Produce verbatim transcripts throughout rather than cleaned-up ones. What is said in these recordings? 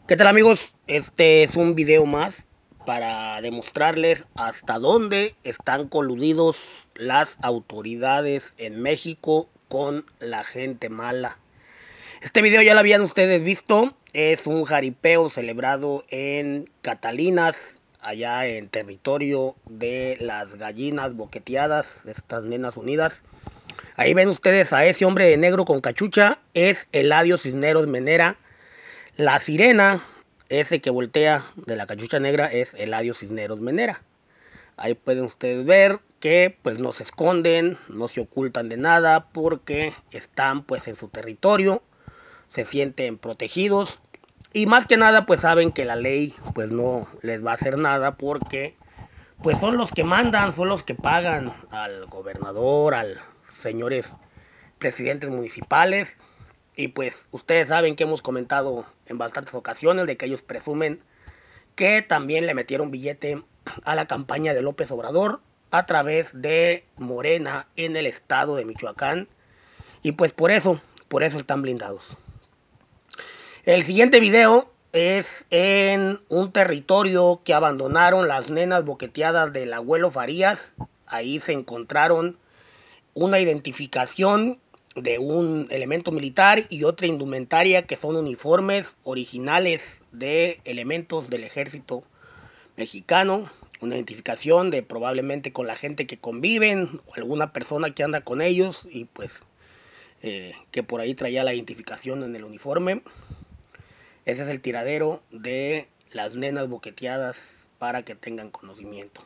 ¿Qué tal, amigos? Este es un video más para demostrarles hasta dónde están coludidos las autoridades en México con la gente mala. Este video ya lo habían ustedes visto, es un jaripeo celebrado en Catalinas, allá en territorio de las gallinas boqueteadas, de estas nenas unidas. Ahí ven ustedes a ese hombre de negro con cachucha, es Eladio Cisneros Menera. La sirena, ese que voltea de la cachucha negra, es Eladio Cisneros Menera. Ahí pueden ustedes ver que pues no se esconden, no se ocultan de nada porque están pues en su territorio, se sienten protegidos y más que nada pues saben que la ley pues no les va a hacer nada porque pues son los que mandan, son los que pagan al gobernador, al señores presidentes municipales. Y pues ustedes saben que hemos comentado en bastantes ocasiones de que ellos presumen que también le metieron billete a la campaña de López Obrador a través de Morena en el estado de Michoacán. Y pues por eso, por eso están blindados. El siguiente video es en un territorio que abandonaron las nenas boqueteadas del abuelo Farías. Ahí se encontraron una identificación de un elemento militar y otra indumentaria que son uniformes originales de elementos del ejército mexicano, una identificación de probablemente con la gente que conviven o alguna persona que anda con ellos y pues eh, que por ahí traía la identificación en el uniforme. Ese es el tiradero de las nenas boqueteadas para que tengan conocimiento.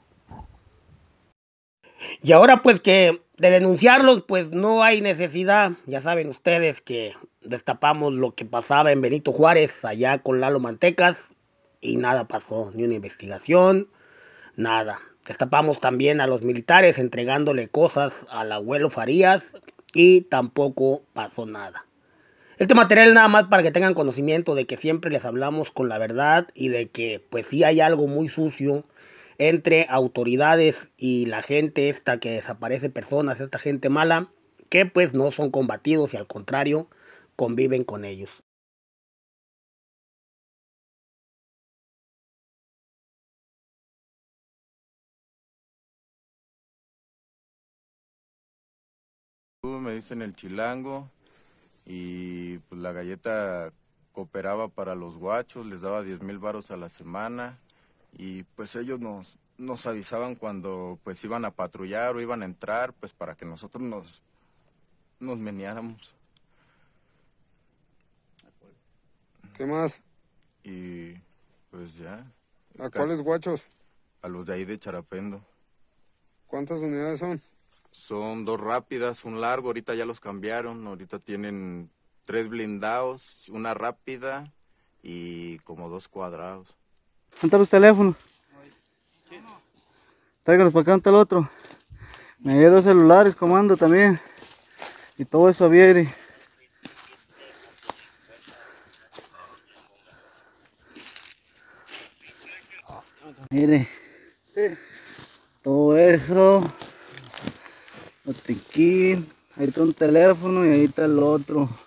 Y ahora pues que de denunciarlos pues no hay necesidad. Ya saben ustedes que destapamos lo que pasaba en Benito Juárez allá con Lalo Mantecas y nada pasó, ni una investigación, nada. Destapamos también a los militares entregándole cosas al abuelo Farías y tampoco pasó nada. Este material es nada más para que tengan conocimiento de que siempre les hablamos con la verdad y de que pues sí hay algo muy sucio entre autoridades y la gente esta que desaparece personas, esta gente mala, que pues no son combatidos y al contrario conviven con ellos. Me dicen el chilango y pues la galleta cooperaba para los guachos, les daba diez mil varos a la semana y pues ellos nos, nos avisaban cuando pues iban a patrullar o iban a entrar pues para que nosotros nos, nos meneáramos. ¿Qué más? Y pues ya. ¿A cuáles guachos? A los de ahí de Charapendo. ¿Cuántas unidades son? Son dos rápidas, un largo, ahorita ya los cambiaron, ahorita tienen tres blindados, una rápida y como dos cuadrados. ¿Dónde están los teléfonos? Tráigalos para acá, ¿dónde está el otro? Me llevé dos celulares, comando también. Y todo eso viene. Mire. Todo eso. Botiquín. Ahí está un teléfono y ahí está el otro.